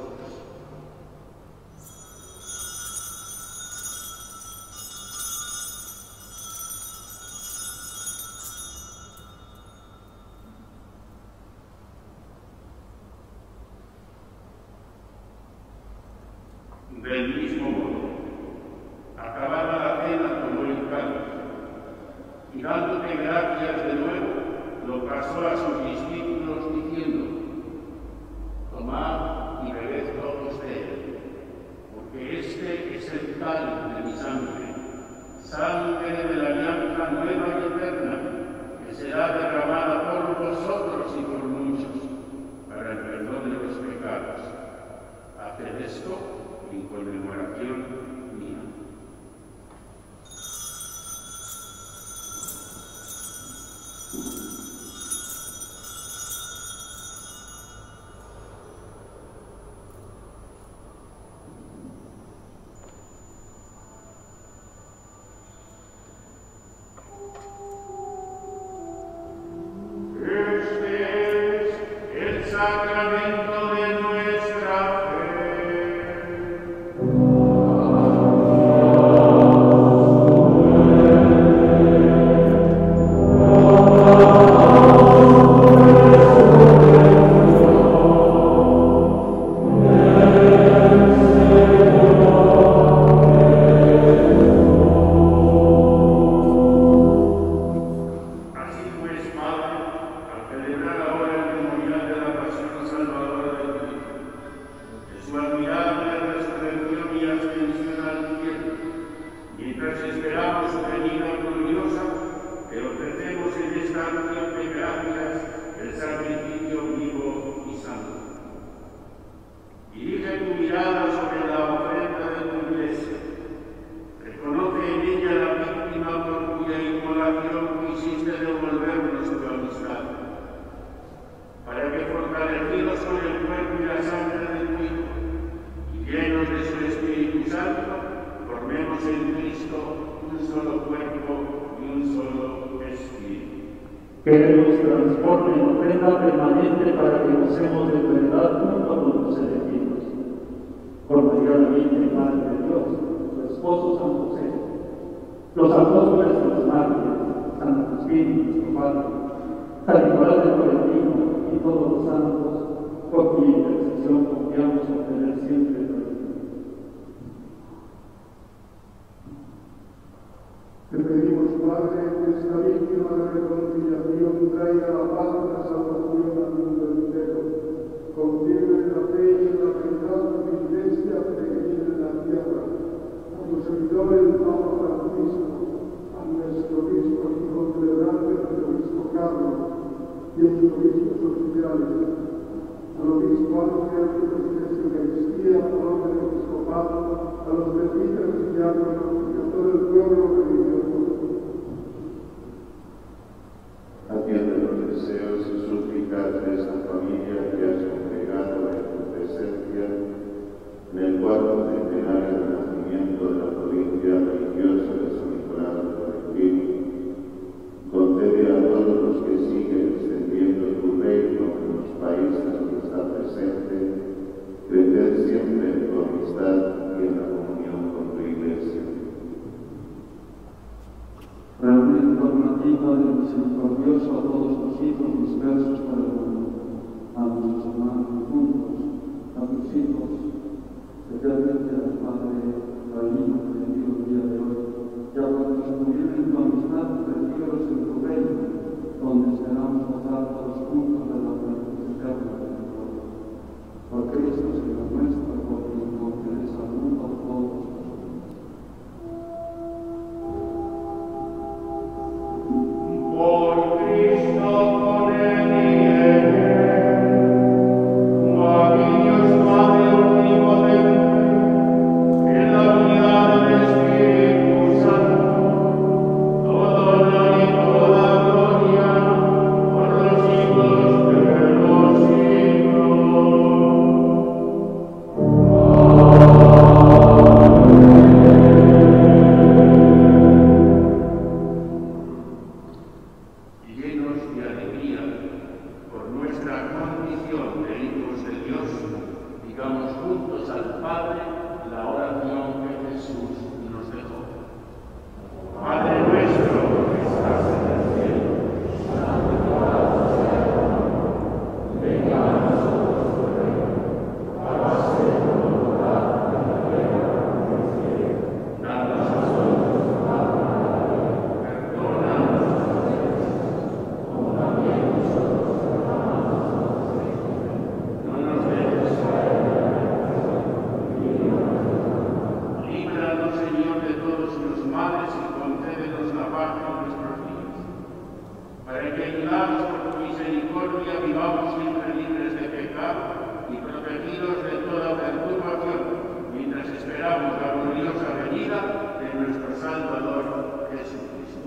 Del mismo modo, acabada la cena, tomó el cáliz y dándote gracias de nuevo, lo pasó a sus discípulos diciendo: tomad y bebed todos de él, porque este es el cáliz de mi sangre, sangre de la alianza nueva y eterna, que será derramada por vosotros y por muchos, para el perdón de los pecados. Haced esto en conmemoración mía. Este es el sacramento de nuestra fe. Que nos transforme en ofrenda permanente para que gocemos de tu heredad junto con tus elegidos. Por María la Virgen, Madre de Dios, su esposo San José, los apóstoles y los mártires, San Agustín, nuestro Padre, San Nicolás de Tolentino y todos los santos, por cuya intercesión confiamos obtener siempre tu ayuda. Te pedimos, Padre, que esta víctima de reconciliación traiga la paz y la salvación al mundo entero. Contiene la fe y la verdad de tu Iglesia peregrina en la tierra. A tu servidor el Papa Francisco, a nuestro obispo y concelebrante del obispo Carlos y a sus obispos auxiliares, al obispo Ángel de la Iglesia Eucaristía, al orden episcopal, a los presbíteros y diáconos y a todo el pueblo religioso. Atiende los deseos y súplicas de esta familia que has congregado en tu presencia en el cuarto centenario del nacimiento de la provincia religiosa de San Nicolás de Tolentino. Concede a todos los que siguen extendiendo tu reino en los países donde está presente, crecer siempre en tu amistad y en la comunión con tu Iglesia. Reunión normativa del misericordioso a todos los hijos dispersos por el mundo, a nuestros hermanos juntos, a tus hijos, especialmente al Padre Raíno, que bendigo el día de hoy, y a cuantos murieron en tu amistad, recíbelos en tu reino, donde esperamos gozar todos juntos de la plenitud eterna de tu gloria. Por Cristo, Señor nuestro, por quien concedes al mundo todos los por Cristo, con él y en él, a Dios Padre omnipotente, en la unidad del Espíritu Santo, todo honor y toda gloria por los siglos vivamos siempre libres de pecado y protegidos de toda perturbación, mientras esperamos la gloriosa venida de nuestro Salvador Jesucristo.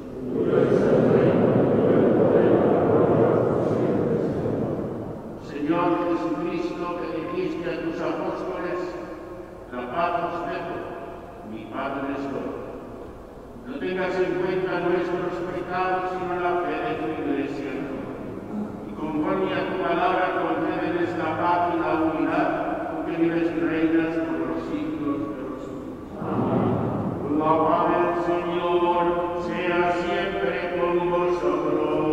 Señor Jesucristo, que dijiste a tus apóstoles, la paz os dejo, mi paz les doy. No tengas en cuenta nuestros pecados, sino la fe de tu Iglesia. Y conforme a tu palabra, concédeles la paz y la unidad, tú que vives y reinas por los siglos de los siglos. Amén. La paz del Señor sea siempre con vosotros.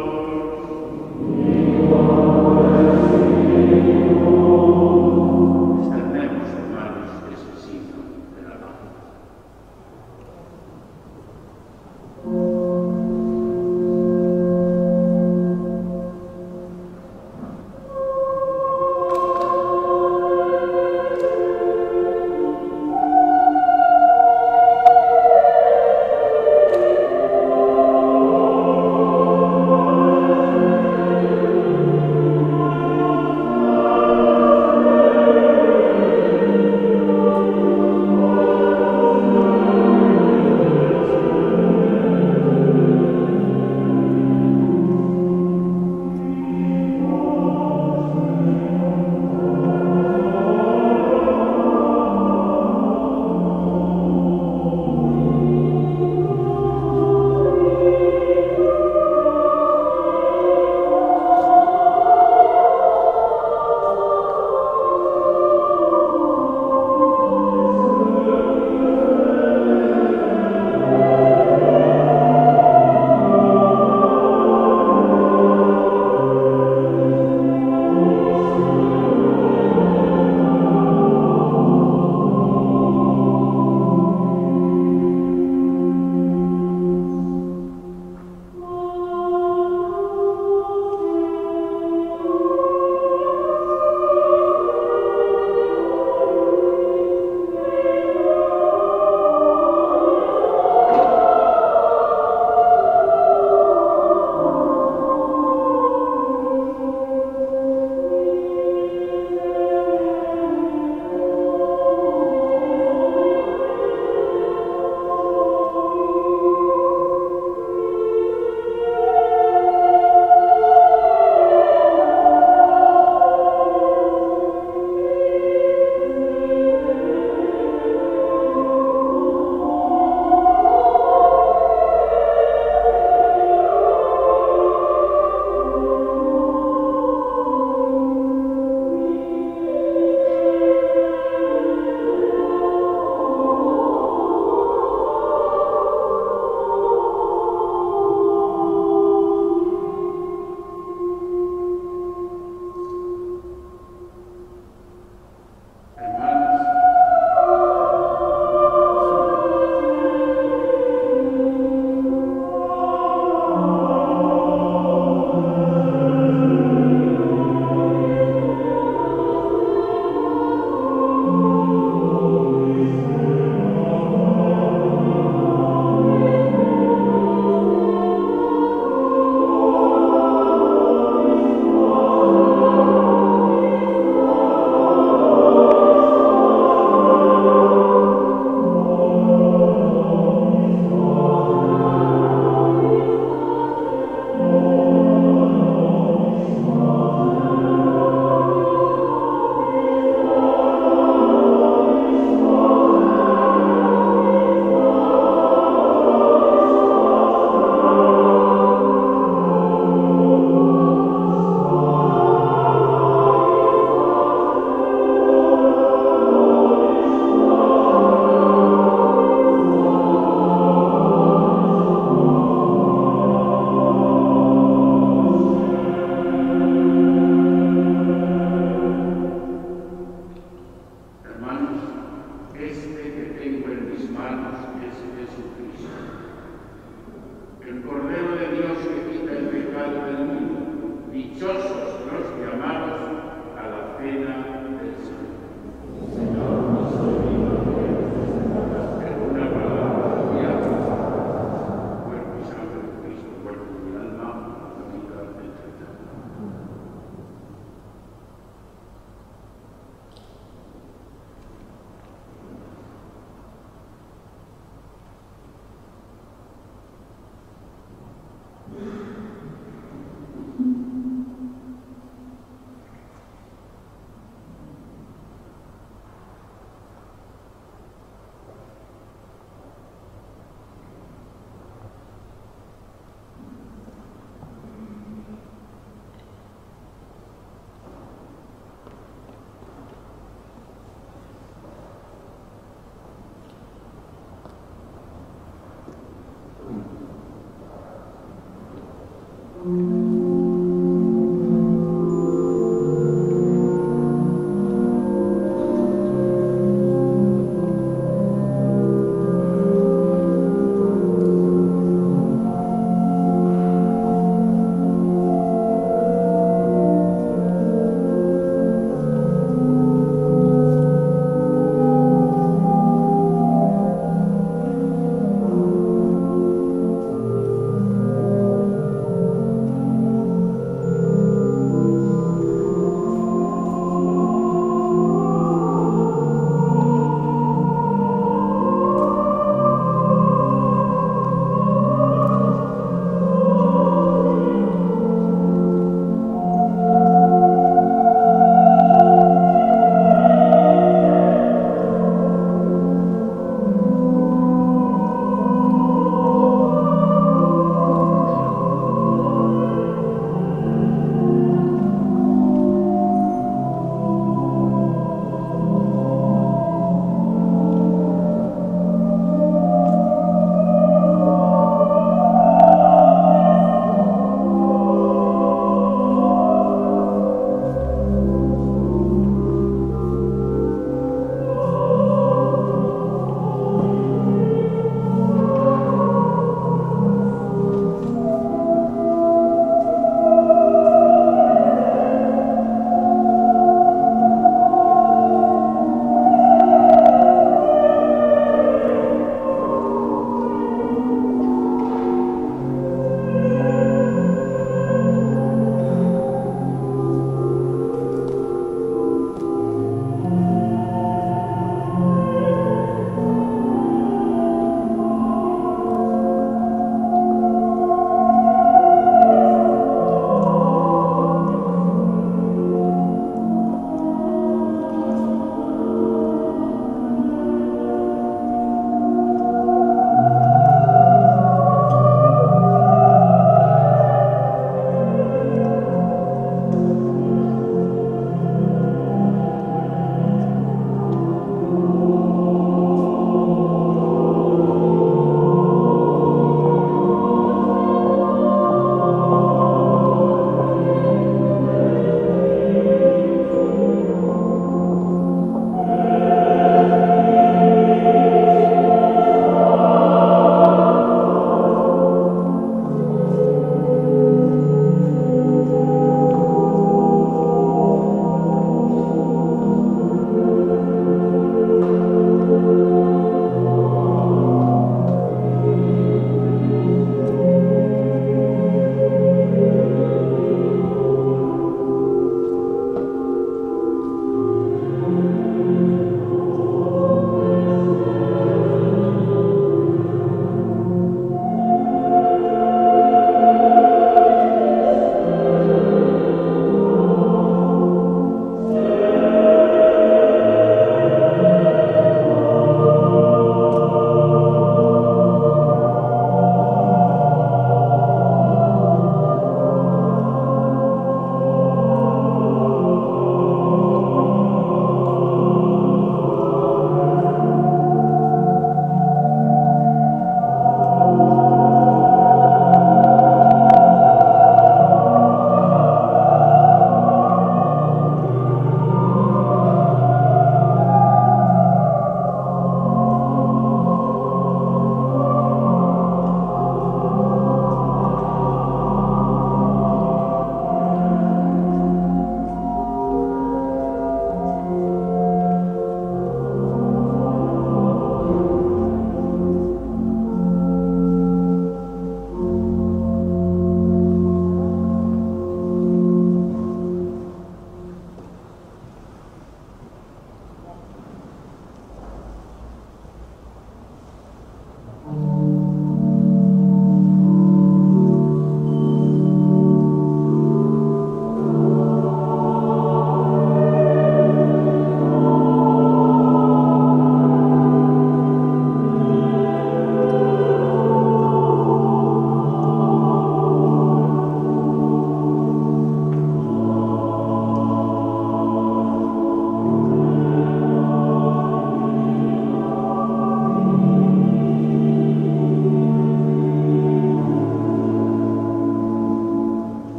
Extendemos, hermanos, ese signo de la paz.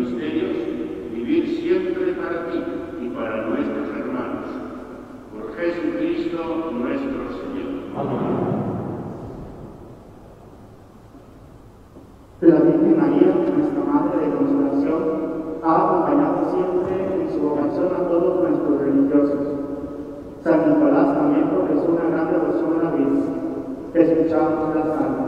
misterios, vivir siempre para ti y para nuestros hermanos. Por Jesucristo nuestro Señor. Amén. La Virgen María, nuestra Madre de Consolación, ha acompañado siempre en su vocación a todos nuestros religiosos. San Nicolás también profesó una gran devoción a la Virgen. Escuchamos la salva.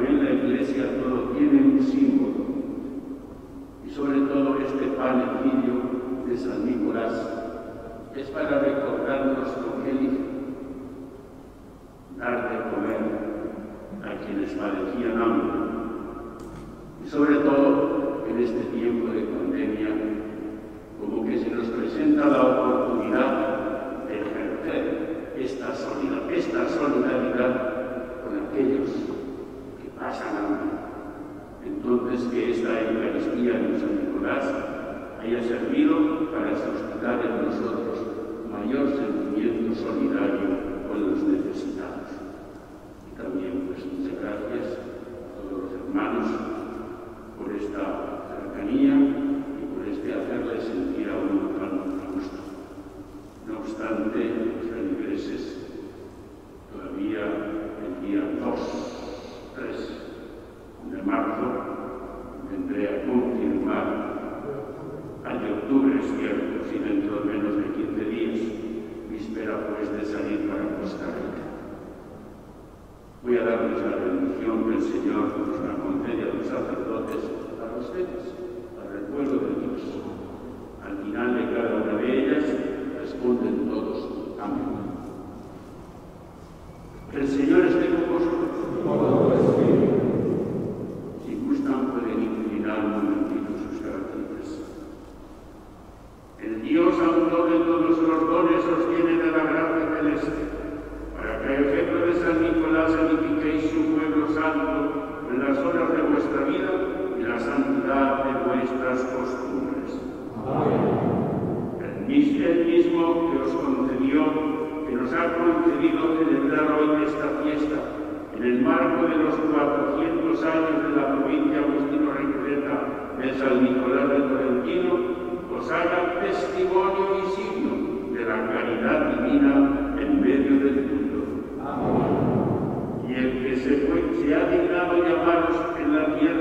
Sobre todo este pan sobre todo en este tiempo de pandemia, como que se nos presenta la oportunidad de ejercer esta solidaridad con aquellos que pasan hambre. Entonces, que esta Eucaristía de San Nicolás haya servido para suscitar en nosotros mayor sentimiento solidario con los necesitados. Y también, pues, muchas gracias a todos los hermanos por esta cercanía y por este hacerles sentir a uno tan a gusto. No obstante, los feligreses todavía el día 3 de marzo vendré a confirmar, al de octubre es cierto, si dentro de menos de 15 días, víspera pues de salir para Costa Rica. Voy a darles la bendición que el Señor nos la concede a los sacerdotes, a ustedes, para el pueblo de Dios. Al final de cada una de ellas responden todos amén. El Señor esté con vosotros. Si gustan, pueden inclinar un momentito sus cabecitas. El Dios autor de todos los dones os tiene de la gracia celeste, para que a efecto de San Nicolás edifiquéis su pueblo santo en las horas de vuestra vida y la santidad de vuestras costumbres. Amén. El mismo que os concedió, que nos ha concedido celebrar hoy esta fiesta, en el marco de los 400 años de la provincia agustino-recoleta de San Nicolás de Tolentino, os haga testimonio y signo de la caridad divina en medio del mundo. Amén. Y el que se ha dignado llamaros en la tierra